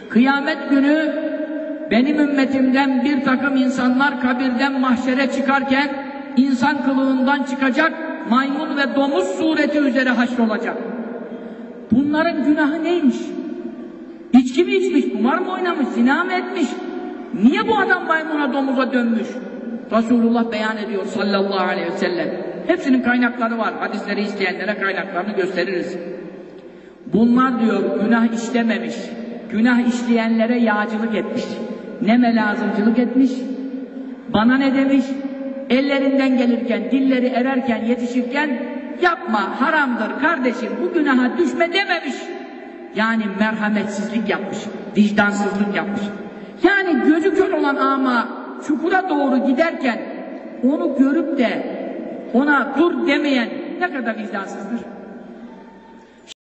Kıyamet günü benim ümmetimden bir takım insanlar kabirden mahşere çıkarken insan kılığından çıkacak, maymun ve domuz sureti üzere haşrolacak. Bunların günahı neymiş? İçki mi içmiş, kumar mı oynamış, zina mı etmiş? Niye bu adam maymuna, domuza dönmüş? Resulullah beyan ediyor sallallahu aleyhi ve sellem. Hepsinin kaynakları var. Hadisleri isteyenlere kaynaklarını gösteririz. Bunlar diyor günah işlememiş, günah işleyenlere yağcılık etmiş, neme lazımcılık etmiş, bana ne demiş, ellerinden gelirken, dilleri ererken, yetişirken yapma, haramdır kardeşim, bu günaha düşme dememiş. Yani merhametsizlik yapmış, vicdansızlık yapmış. Yani gözü kör olan ama çukura doğru giderken onu görüp de ona dur demeyen ne kadar vicdansızdır.